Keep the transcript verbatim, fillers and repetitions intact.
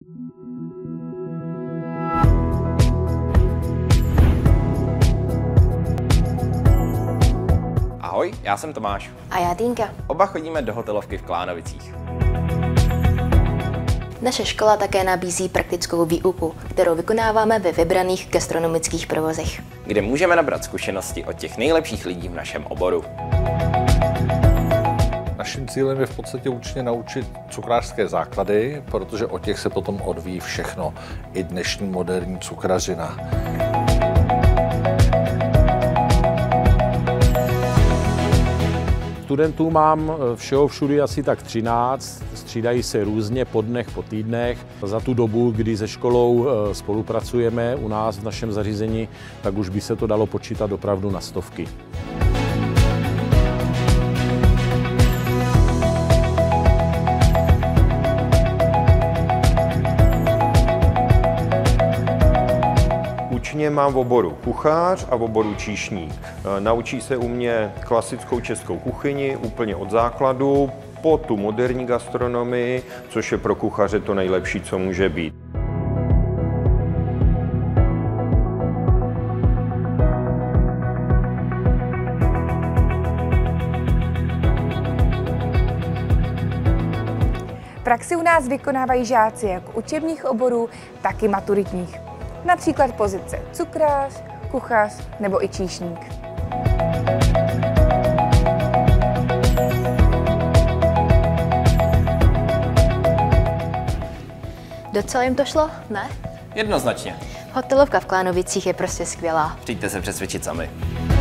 Ahoj, já jsem Tomáš. A já Týnka. Oba chodíme do hotelovky v Klánovicích. Naše škola také nabízí praktickou výuku, kterou vykonáváme ve vybraných gastronomických provozech, Kde můžeme nabrat zkušenosti od těch nejlepších lidí v našem oboru. Naším cílem je v podstatě učně naučit cukrářské základy, protože od těch se potom odvíjí všechno, i dnešní moderní cukrařina. Studentů mám všeho všudy asi tak třináct, střídají se různě po dnech, po týdnech. Za tu dobu, kdy se školou spolupracujeme u nás v našem zařízení, tak už by se to dalo počítat opravdu na stovky. Učně mám v oboru kuchař a v oboru číšník. Naučí se u mě klasickou českou kuchyni úplně od základu po tu moderní gastronomii, což je pro kuchaře to nejlepší, co může být. Praxi u nás vykonávají žáci jak učebních oborů, tak i maturitních. Například pozice cukrář, kuchař nebo i číšník. Docela jim to šlo, ne? Jednoznačně. Hotelovka v Klánovicích je prostě skvělá. Přijďte se přesvědčit sami.